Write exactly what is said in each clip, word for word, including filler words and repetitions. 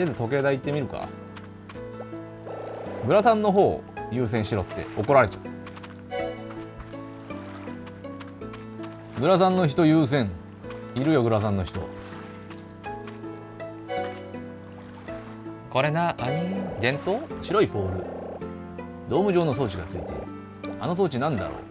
りあえず時計台行ってみるか。グラさんの方を優先しろって怒られちゃう。グラさんの人優先。いるよグラさんの人。これな、何電灯？白いポール。ドーム状の装置がついている。あの装置なんだろ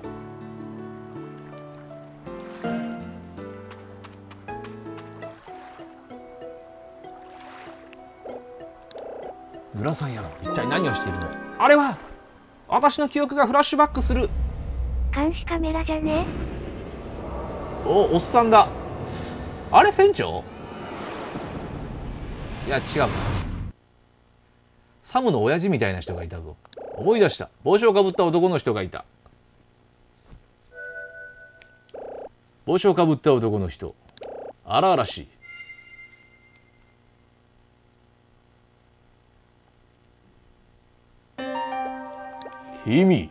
う。グラさんやろ、一体何をしているの？あれは私の記憶がフラッシュバックする。 監視カメラじゃね？ お、おっさんだ。あれ船長？いや違う。サムの親父みたいな人がいたぞ。思い出した。帽子をかぶった男の人がいた。帽子をかぶった男の人。荒々しい。君。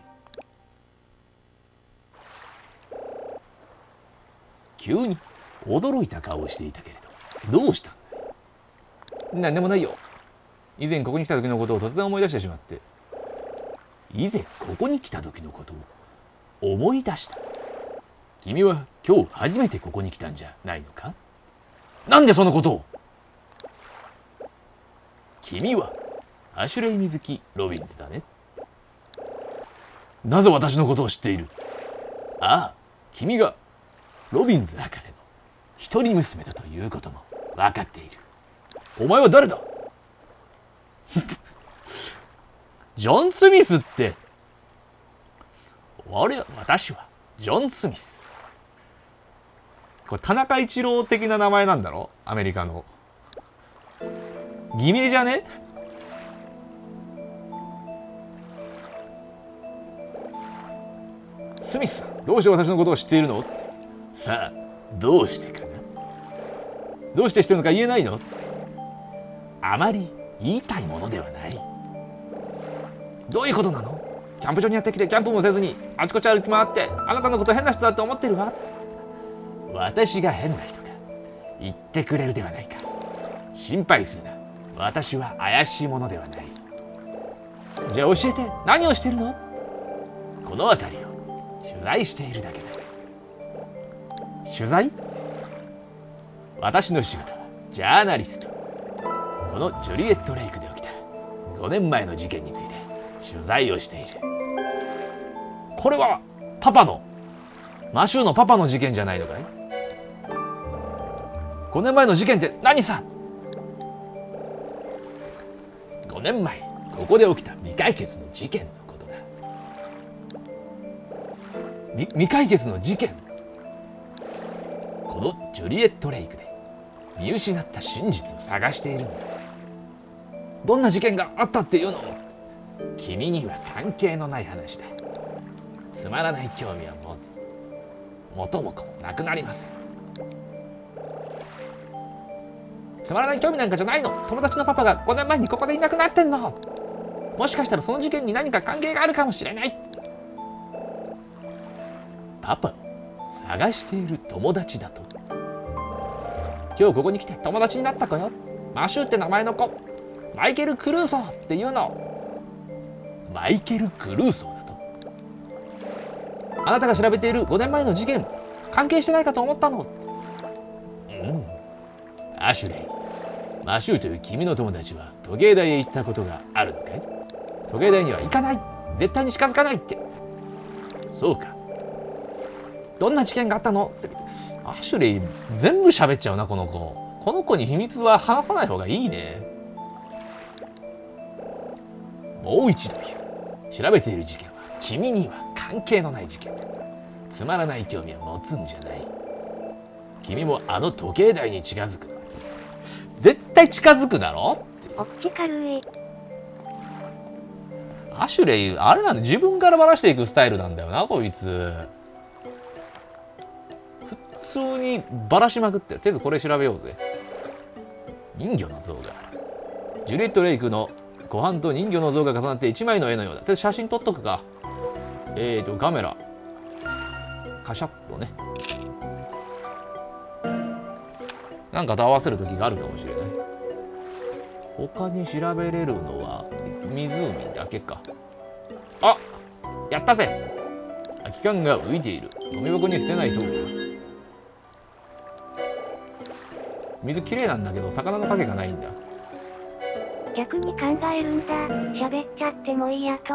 急に驚いた顔をしていたけれど、どうしたんだ？なんでもないよ。以前ここに来た時のことを突然思い出してしまって。以前ここに来た時のことを思い出した。君は今日初めてここに来たんじゃないのか？なんでそのことを？君はアシュレイ・ミズキ・ロビンズだね。なぜ私のことを知っている？ああ、君がロビンズ博士の一人娘だということも分かっている。お前は誰だ？ジョン・スミスって。俺は私はジョン・スミス。これ田中一郎的な名前なんだろ？アメリカの偽名じゃね？スミスさん、どうして私のことを知っているの？って。さあ、どうしてかな？どうして知ってるのか言えないの？あまり言いたいものではない。どういうことなの？キャンプ場にやってきてキャンプもせずにあちこち歩き回ってあなたのこと変な人だと思ってるわ。私が変な人か言ってくれるではないか。心配するな。私は怪しいものではない。じゃあ教えて、何をしてるの？この辺りを取材しているだけだ。取材？私の仕事はジャーナリスト。このジョリエット・レイクで起きたごねんまえの事件について取材をしている。これはパパのマシューのパパの事件じゃないのかい？ごねんまえの事件って何さ？ごねんまえここで起きた未解決の事件のことだ。み未解決の事件。このジョリエット・レイクで見失った真実を探しているんだ。どんな事件があったっていうの？君には関係のない話だ。つまらない興味は持つ。元も子もなくなります。つまらない興味なんかじゃないの。友達のパパがごねんまえにここでいなくなってんの。もしかしたらその事件に何か関係があるかもしれない。パパを探している友達だと？今日ここに来て友達になった子よ。マシューって名前の子。マイケル・クルーソーっていうの。マイケル・クルーソーだと？あなたが調べているごねんまえの事件関係してないかと思ったの。うん。アシュレイ、マシューという君の友達は時計台へ行ったことがあるのかい？時計台には行かない。絶対に近づかないって。そうか。どんな事件があったの？アシュレイ全部喋っちゃうなこの子。この子に秘密は話さない方がいいね。もう一度言う。調べている事件は君には関係のない事件だ。つまらない興味は持つんじゃない。君もあの時計台に近づく。絶対近づくだろ。 おっち軽い。 アシュレイあれなんで自分からばらしていくスタイルなんだよなこいつ。普通にばらしまくってる。とりあえずこれ調べようぜ。人魚の像がある。ジュリエット・レイクの湖畔と人魚の像が重なって一枚の絵のようだ。とりあえず写真撮っとくか。えーとカメラカシャッとね。なんかと合わせる時があるかもしれない。 他に調べれるのは湖だけか。あ、やったぜ。空き缶が浮いている。ゴミ箱に捨てないと。水きれいなんだけど魚の影がないんだ。 逆に考えるんだ。喋っちゃってもいいやと。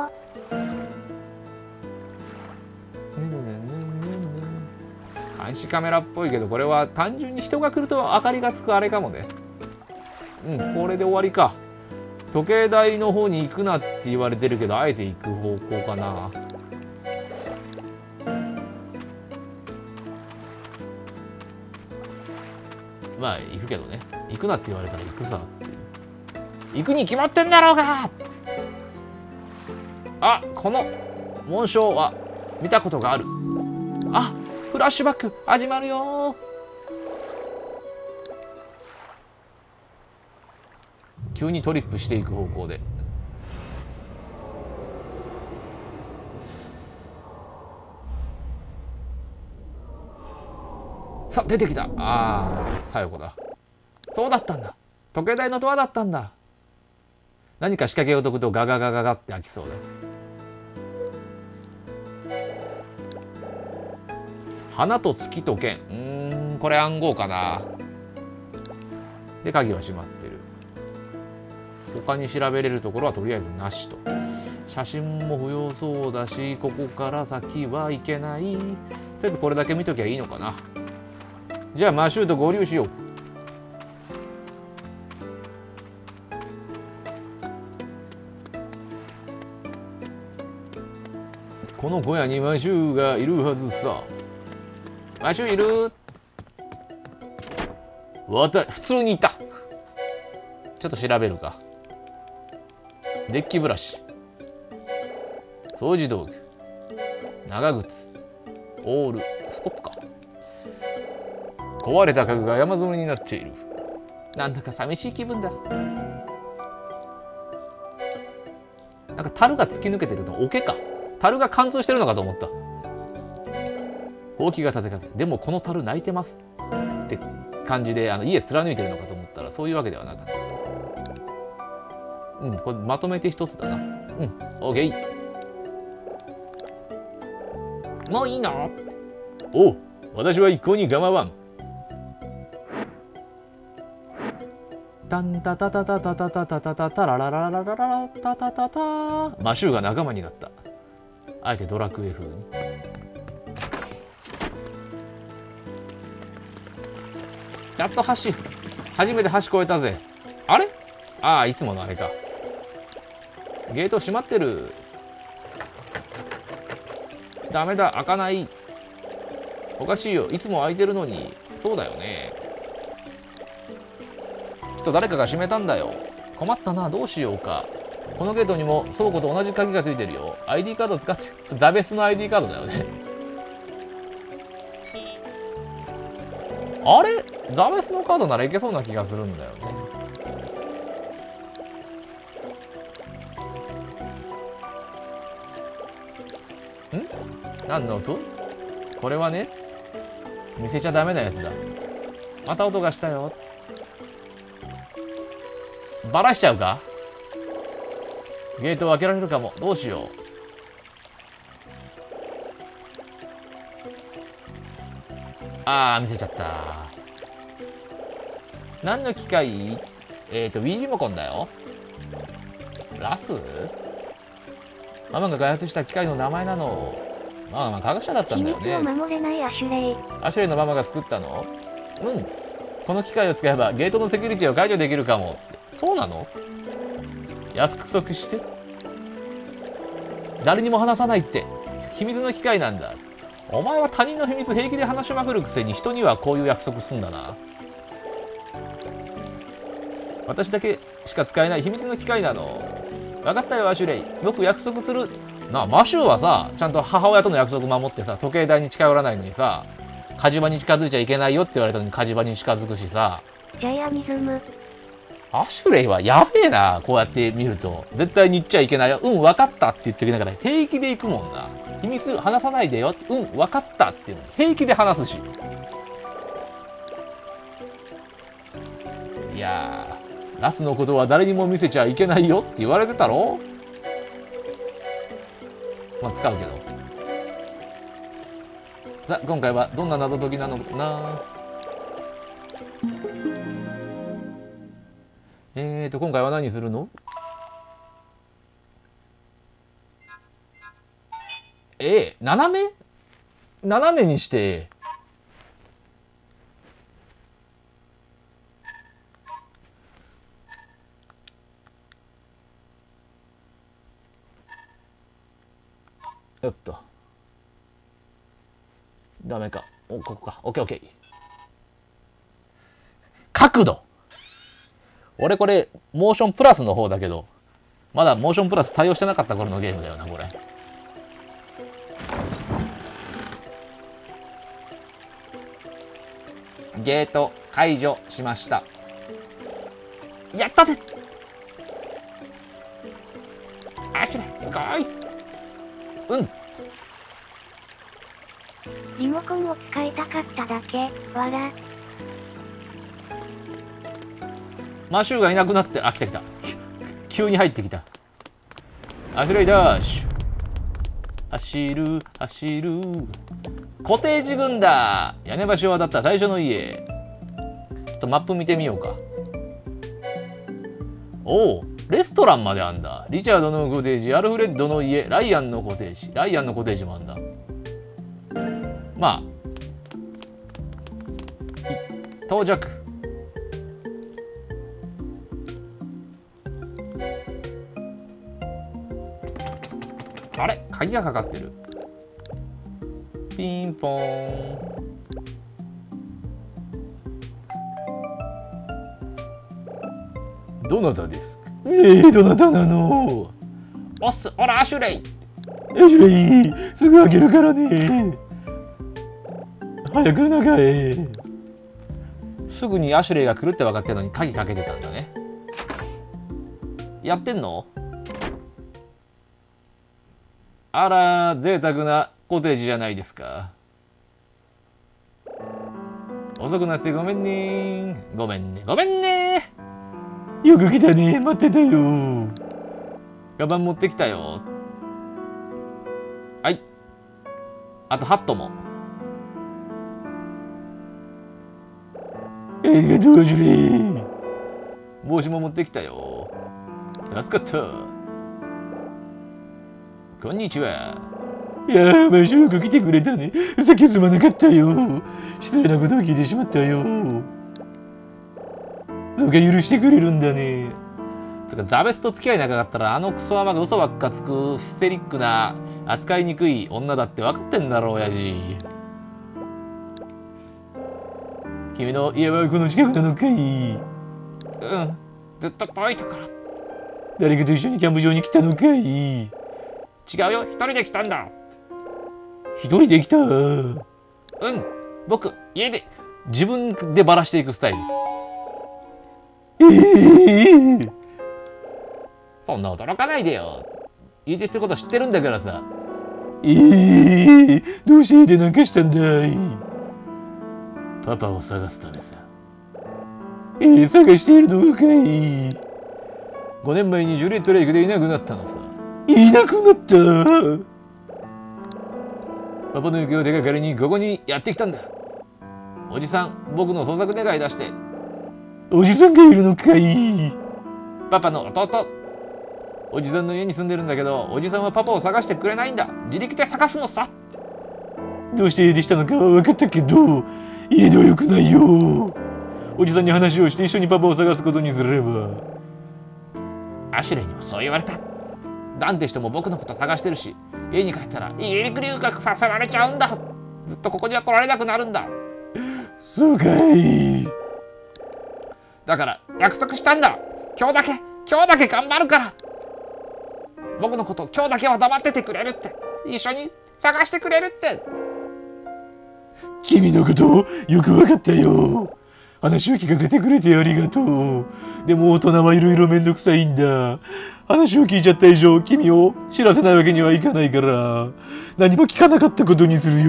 監視カメラっぽいけど、これは単純に人が来ると明かりがつくあれかもね。うん、これで終わりか。時計台の方に行くなって言われてるけど、あえて行く方向かな。まあ行くけどね。行くなって言われたら行くさっていう。行くに決まってんだろうが。あ、この紋章は見たことがある。あ、フラッシュバック始まるよ。急にトリップしていく方向で。さあ出てきた。ああ、さよこだ。そうだったんだ。時計台のドアだったんだ。何か仕掛けを解くとガガガガガって開きそうだ。花と月と剣。うーん、これ暗号かな。で、鍵は閉まってる。他に調べれるところはとりあえずなしと。写真も不要そうだし、ここから先はいけない。とりあえずこれだけ見ときゃいいのかな。じゃあマシューと合流しよう。この小屋にマシューがいるはずさ。マシューいる？わた、普通にいた。ちょっと調べるか。デッキブラシ、掃除道具、長靴、オール、スコップか。壊れた家具が山積みになっている。なんだか寂しい気分だ。なんか樽が突き抜けてるの桶か。樽が貫通してるのかと思った。ほうきが立てかけ、でもこの樽泣いてますって感じで、あの家貫いてるのかと思ったらそういうわけではなかった。うん、これまとめて一つだな。うん、オーケー。もういいの？おう、私は一向に構わん。タンタタタタタタタタタタタララララララタタタタ。マシューが仲間になった。あえてドラクエ風に。やっと橋、初めて橋越えたぜ。あれ？ああ、いつものあれか。ゲート閉まってる。ダメだ、開かない。おかしいよ、いつも開いてるのに。そうだよね。きっと誰かが閉めたんだよ。困ったな、どうしようか。このゲートにも倉庫と同じ鍵がついてるよ。アイディー カード使って、ザベスの アイディー カードだよね。あれ？ザベスのカードならいけそうな気がするんだよね。ん？何の音？これはね、見せちゃダメなやつだ。また音がしたよ。バラしちゃうか？ゲートを開けられるかも。どうしよう。ああ、見せちゃった。何の機械？えっと、Wii リモコンだよ。ラス？ママが開発した機械の名前なの。まあまあ科学者だったんだよね。 秘密を守れないアシュレイ。 アシュレイのママが作ったの？うん。この機械を使えばゲートのセキュリティを解除できるかも。そうなの？約束して。誰にも話さないって。秘密の機械なんだ。お前は他人の秘密平気で話しまくるくせに人にはこういう約束すんだな。私だけしか使えない秘密の機械なの。分かったよ、アシュレイ。僕約束する。なあ、マシューはさ、ちゃんと母親との約束守ってさ、時計台に近寄らないのにさ、火事場に近づいちゃいけないよって言われたのに火事場に近づくしさ。 ジャイアニズム。 アシュレイはやべえな、こうやって見ると。絶対に言っちゃいけないよ。うん、分かったって言っておきながら平気で行くもんな。秘密話さないでよ。うん、分かったっていうの平気で話すし。いやラスのことは誰にも見せちゃいけないよって言われてたろ。まあ使うけど。さあ今回はどんな謎解きなのかな。えーと今回は何するの。えー、斜め斜めにしてよっとダメか。おここか。オッケーオッケー。角度。俺これモーションプラスの方だけどまだモーションプラス対応してなかった頃のゲームだよなこれ。ゲート解除しました。やったぜ。アシュレイすごい。うん。 リモコンを使いたかっただけ。わら。 マシューがいなくなって、あ、来た来た。急に入ってきた。アシュレイダッシュ。走る走る。コテージ軍だ。屋根橋を渡った最初の家。ちょっとマップ見てみようか。おお、レストランまであんだ。リチャードのコテージ、アルフレッドの家、ライアンのコテージ。ライアンのコテージもあんだ。まあ到着。あれ鍵がかかってる。ピンポーン。どなたですか。ええ、どなたなの。おっす、ほらアシュレイ。アシュレイすぐ開けるからね。早く中へ。すぐにアシュレイが来るって分かってるのに鍵かけてたんだね。やってんの。あら贅沢なコテージじゃないですか。遅くなってごめんね。ごめんねごめんね。よく来たね。待ってたよ。カバン持ってきたよ。はい。あとハットも。ありがとうアシュレイ。帽子も持ってきたよ。助かった。こんにちは。いやー、毎週よく来てくれたね。さっきすまなかったよ。失礼なことを聞いてしまったよ。どうか許してくれるんだね。つかザベスと付き合い長かったらあのクソアマが嘘ばっかつくヒステリックな扱いにくい女だって分かってんだろ親父。君の家はこの近くなのかい。うん、ずっと遠いところ。誰かと一緒にキャンプ場に来たのかい。違うよ、一人で来たんだ。一人で来た。うん、僕家で自分でバラしていくスタイル。えー、そんな驚かないでよ。家出してること知ってるんだからさ。えー、どうして家出なんかしたんだい。パパを探すためさ。えー、探しているのかい。ごねんまえにジュリエットレイクでいなくなったのさ。いなくなった。パパの行方を手がかりにここにやってきたんだ。おじさん、僕の捜索願い出して。おじさんがいるのかい。パパの弟。おじさんの家に住んでるんだけど、おじさんはパパを探してくれないんだ。自力で探すのさ。どうして家出したのかは分かったけど、家ではよくないよ。おじさんに話をして一緒にパパを探すことにすれば。アシュレイにもそう言われた。ダンテしても僕のこと探してるし、家に帰ったら家陸留学させられちゃうんだ。ずっとここには来られなくなるんだ。そうかい。だから約束したんだ。今日だけ今日だけ頑張るから。僕のこと今日だけは黙っててくれるって。一緒に探してくれるって。君のことよく分かったよ。話を聞かせてくれてありがとう。でも大人はいろいろめんどくさいんだ。話を聞いちゃった以上、君を知らせないわけにはいかないから、何も聞かなかったことにするよ。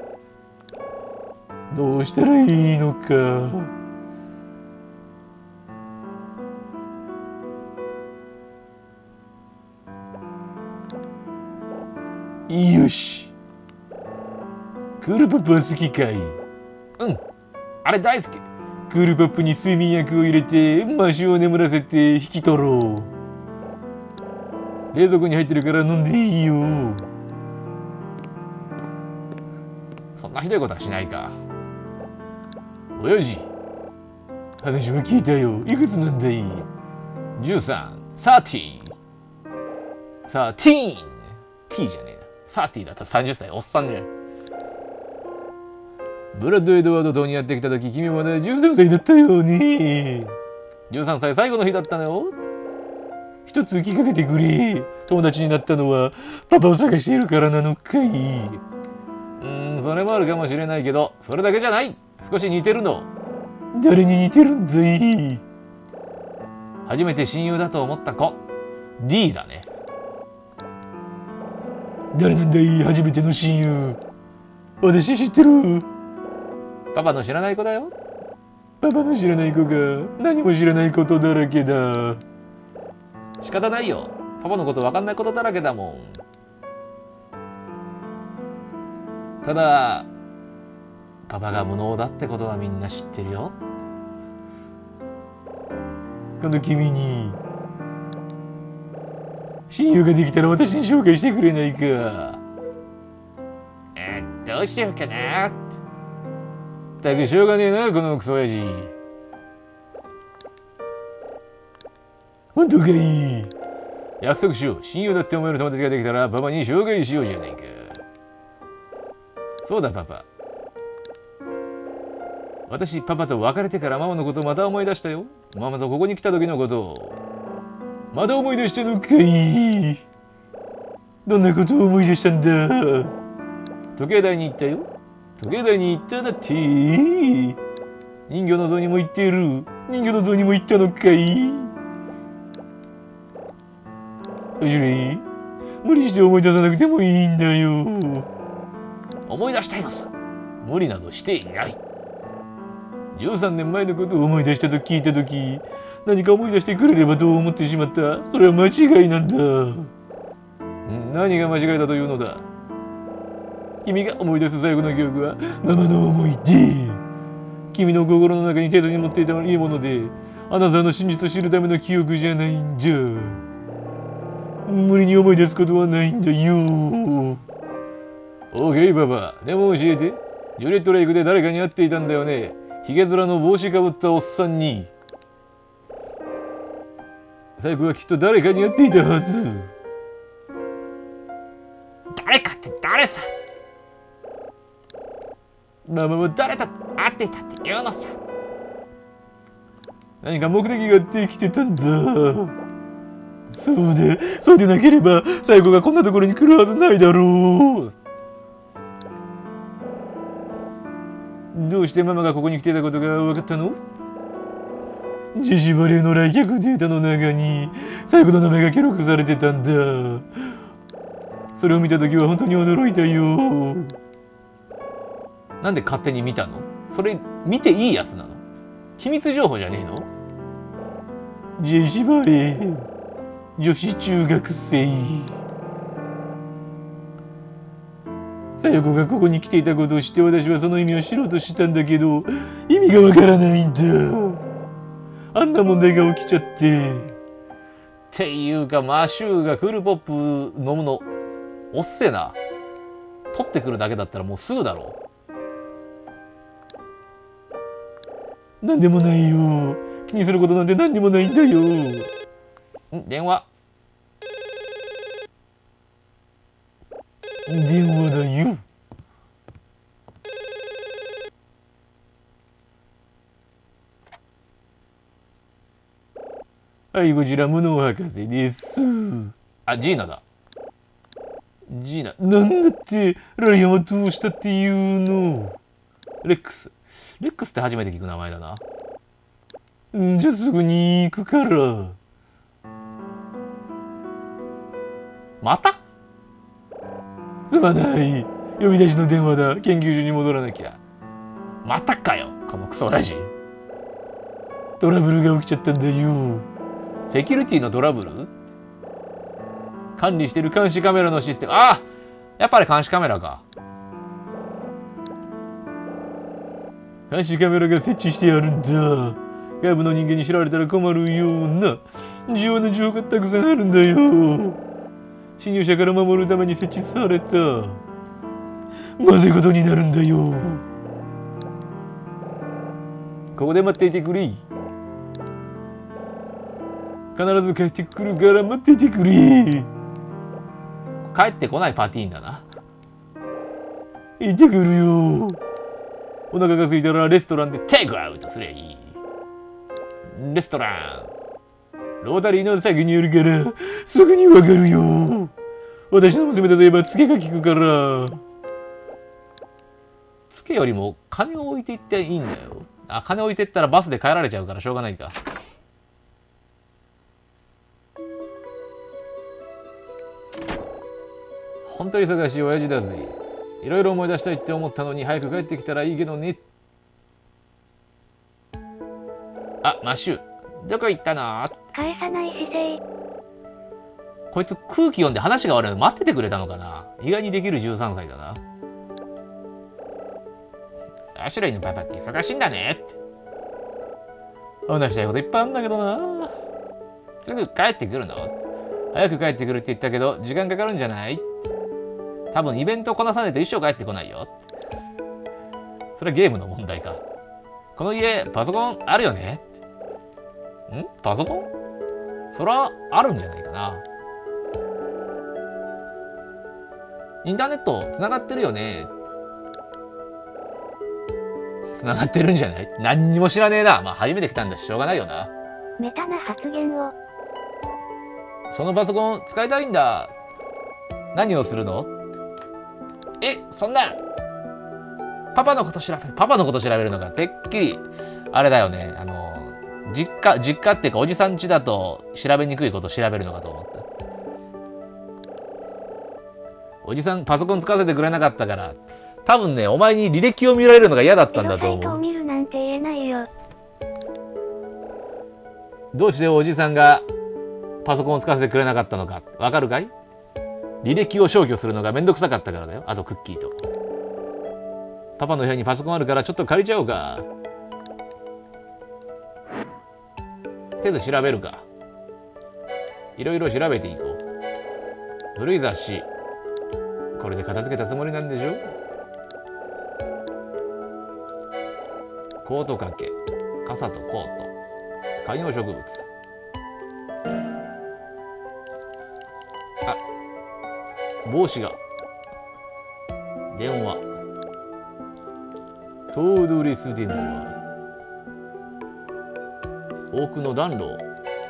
どうしたらいいのか。 よし。クールポップは好きかい？うん。あれ大好き。クールポップに睡眠薬を入れてマシュを眠らせて引き取ろう。冷蔵庫に入ってるから飲んでいいよ。そんなひどいことはしないか。親父、話は聞いたよ。いくつなんだい？じゅうさん、サーティー。サーティーン。T じゃねえな。サーティーだったらさんじゅっさい、おっさんじゃん。ブラッド・エドワード島にやってきた時、君まだじゅうさんさいだったよね。じゅうさんさい最後の日だったのよ。一つ聞かせてくれ。友達になったのはパパを探しているからなのかい？うーん、それもあるかもしれないけど、それだけじゃない。少し似てるの。誰に似てるんだい？初めて親友だと思った子。D だね。誰なんだい？初めての親友。私知ってる。パパの知らない子だよ。パパの知らない子が何も知らないことだらけだ。仕方ないよ。パパのこと分かんないことだらけだもん。ただパパが無能だってことはみんな知ってるよ。今度君に親友ができたら私に紹介してくれないか？えー、どうしようかなって。ったくしょうがねえな、このクソ親父。本当かい？約束しよう。親友だって思える友達ができたらパパに紹介しようじゃないか。そうだパパ。私パパと別れてからママのことをまた思い出したよ。ママとここに来た時のことをまだ思い出したのかい？どんなことを思い出したんだ？時計台に行ったよ。時計台に行っただって。人魚の像にも行っている。人魚の像にも行ったのかい？おじれ、無理して思い出さなくてもいいんだよ。思い出したいのさ。無理などしていない。じゅうさんねんまえのことを思い出したと聞いたとき、何か思い出してくれればと思ってしまった。それは間違いなんだ。何が間違いだというのだ？君が思い出す最後の記憶はママの思い出。君の心の中に手に持っていたいいもので、あなたの真実を知るための記憶じゃないんじゃ。無理に思い出すことはないんだよ。オーケーパパ、でも教えて。ジュレットレイクで誰かに会っていたんだよね。ヒゲ面の帽子かぶったおっさんに。最後はきっと誰かに会っていたはず。誰かって誰さ？ママは誰と会っていたって言うのさ。何か目的があって来てたんだ。そうで、そうでなければ最後がこんなところに来るはずないだろう。どうしてママがここに来てたことが分かったの？ジェシーバレーの来客データの中に最後の名前が記録されてたんだ。それを見たときは本当に驚いたよ。なんで勝手に見たの？それ見ていいやつなの？機密情報じゃねえの？ジェシーバレー女子中学生。最後がここに来ていたことを知って私はその意味を知ろうとしたんだけど意味がわからないんだ。あんな問題が起きちゃって。っていうかマシューがクールポップ飲むのおっせえな。取ってくるだけだったらもうすぐだろう。なんでもないよ。気にすることなんて何にもないんだよ。ん電話。電話だよ。はい、こちら無能博士です。あ、ジーナだ。ジーナ、なんだってライアンはどうしたっていうの？レックス。レックスって初めて聞く名前だな。んじゃすぐに行くから。また？すまない。呼び出しの電話だ。研究所に戻らなきゃ。またかよ、このクソ親父。トラブルが起きちゃったんだよ。セキュリティのトラブル？管理してる監視カメラのシステム。ああ、 やっぱり監視カメラか。監視カメラが設置してあるんだ。外部の人間に知られたら困るような重要な情報がたくさんあるんだよ。侵入者から守るために設置されたまずいことになるんだよ。ここで待っていてくれ。必ず帰ってくるから待っていてくれ。帰ってこないパティーンだな。行ってくるよ。お腹が空いたらレストランでテイクアウトすりゃいい。レストランロータリーの先にあるからすぐにわかるよ。私の娘だといえばツケが効くから。ツケよりも金を置いていっていいんだよ。あ、金置いてったらバスで帰られちゃうからしょうがないか。本当に忙しい親父だぜ。いろいろ思い出したいって思ったのに早く帰ってきたらいいけどね。あ、マッシュどこ行ったの？ 返さない姿勢。 こいつ空気読んで話が悪いの待っててくれたのかな。意外にできるじゅうさんさいだな。アシュレイのパパって忙しいんだねって。話したいこといっぱいあるんだけどな。すぐ帰ってくるの？早く帰ってくるって言ったけど時間かかるんじゃない？多分イベントこなさないと一生帰ってこないよ。それはゲームの問題か。この家パソコンあるよね？ん？パソコン？そらあるんじゃないかな。インターネットつながってるよね？つながってるんじゃない？何にも知らねえな。まあ初めて来たんだししょうがないよな。 メタな発言を。 そのパソコン使いたいんだ。何をするの？え、そんなパパのこと調べるパパのこと調べるのがてっきりあれだよね。あの実家実家っていうかおじさん家だと調べにくいことを調べるのかと思った。おじさんパソコン使わせてくれなかったから多分ねお前に履歴を見られるのが嫌だったんだと思う。 エロサイトを見るなんて言えないよ。 どうしておじさんがパソコンを使わせてくれなかったのかわかるかい？履歴を消去するのがめんどくさかったからだよ。あとクッキーと。パパの部屋にパソコンあるからちょっと借りちゃおうか。手で調べるか。いろいろ調べていこう。古い雑誌。これで片付けたつもりなんでしょ？コート掛け。傘とコート。観葉植物。あ、帽子が。電話。コードレス電話。奥の暖炉。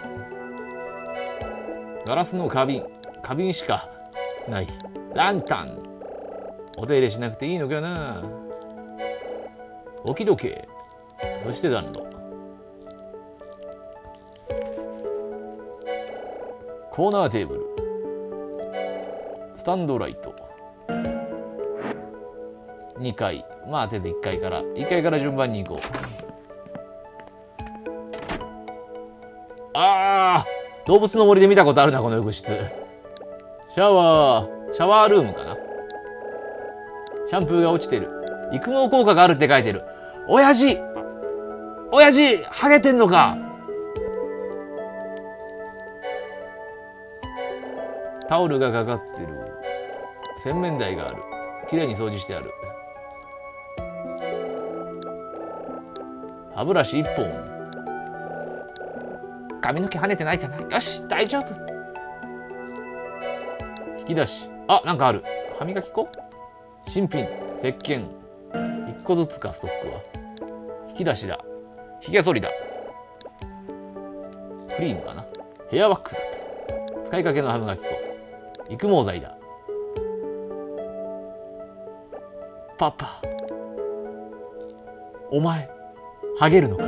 ガラスの花瓶。花瓶しかない。ランタン。お手入れしなくていいのかな。置き時計。そして暖炉。コーナーテーブル。スタンドライト。にかい。まあとりあえずいっかいからいっかいから順番に行こう。あー、動物の森で見たことあるなこの浴室。シャワーシャワールームかな。シャンプーが落ちてる。育毛効果があるって書いてる。親父親父ハゲてんのか。タオルがかかってる。洗面台がある。きれいに掃除してある。歯ブラシいっぽん。髪の毛跳ねてないかな。よし大丈夫。引き出し。あ、なんかある。歯磨き粉。新品。石鹸。いっこずつかストックは。引き出しだ。ひげ剃りだ。クリームかな。ヘアワックスだった。使いかけの歯磨き粉。育毛剤だ。パパお前ハゲるのか。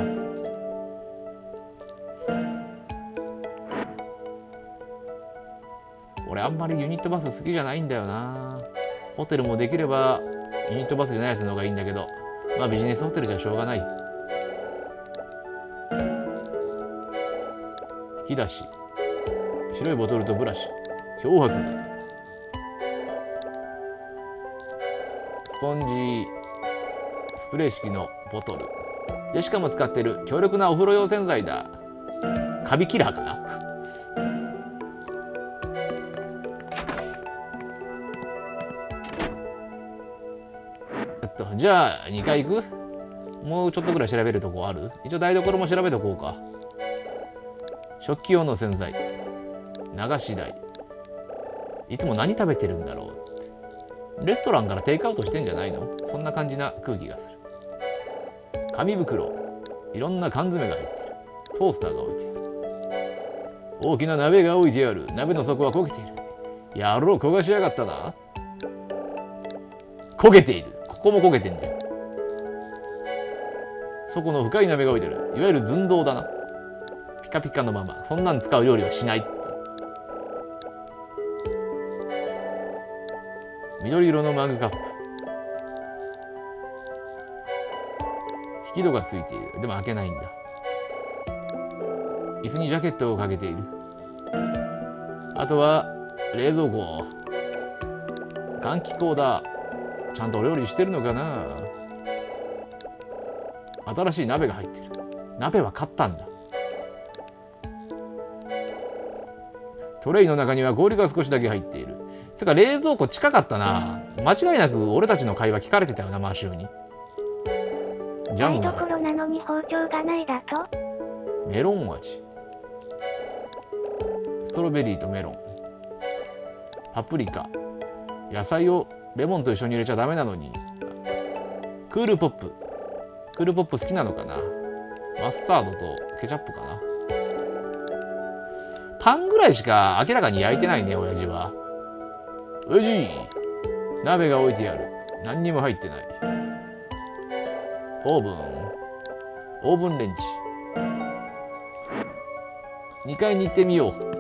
俺あんまりユニットバス好きじゃないんだよな。ホテルもできればユニットバスじゃないやつの方がいいんだけど、まあビジネスホテルじゃしょうがない。引き出し。白いボトルとブラシ。漂白剤。 ポンジスプレー式のボトル。ジェシカも使ってる強力なお風呂用洗剤だ。カビキラーかなえっとじゃあにかい行く。もうちょっとぐらい調べるとこある。一応台所も調べとこうか。食器用の洗剤、流し台。いつも何食べてるんだろうって。レストランからテイクアウトしてんじゃないの。そんな感じな空気がする。紙袋、いろんな缶詰が入ってる。トースターが置いてある。大きな鍋が置いてある。鍋の底は焦げている。やろう、焦がしやがったな。焦げている。ここも焦げてんだよ。底の深い鍋が置いてある。いわゆる寸胴だな。ピカピカのまま。そんなん使う料理はしないって。緑色のマグカップ。引き戸がついている。でも開けないんだ。椅子にジャケットをかけている。あとは冷蔵庫。換気口だ。ちゃんとお料理してるのかな。新しい鍋が入ってる。鍋は買ったんだ。トレイの中には氷が少しだけ入っている。つか冷蔵庫近かったな。間違いなく俺たちの会話聞かれてたよな、マーシューに。ジャムが台所なのに包丁がないだと。 メロン味。ストロベリーとメロン。パプリカ。野菜をレモンと一緒に入れちゃダメなのに。クールポップ。クールポップ好きなのかな。マスタードとケチャップかな。パンぐらいしか明らかに焼いてないね、親父は。親父、鍋が置いてある。何にも入ってない。オーブン。オーブンレンジ。にかいに行ってみよう。